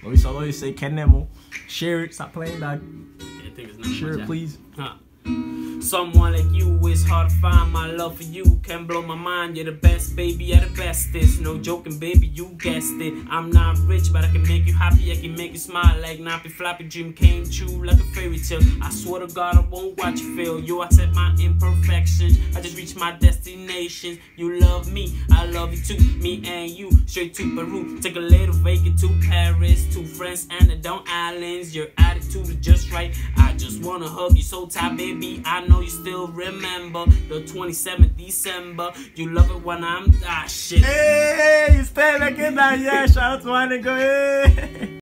We always say Ken Nemo. Share it. Stop playing, dog. Yeah, I think it's not Share much, it, please. Huh. Someone like you is hard to find. My love for you can blow my mind. You're the best, baby, you're the bestest. No joking, baby, you guessed it. I'm not rich, but I can make you happy. I can make you smile like Nappy Floppy. Dream came true like a fairy tale. I swear to God, I won't watch you fail. You accept my imperfections. I just reached my destination. You love me, I love you too. Me and you, straight to Peru. Take a little vacant to Paris. 2 friends and the Don Islands. Your attitude is just right. I just wanna hug you so tight, baby. I know you still remember the 27th December. You love it when I'm shit. Hey, you stay back in that, yeah. Shout out to my nigga. Hey.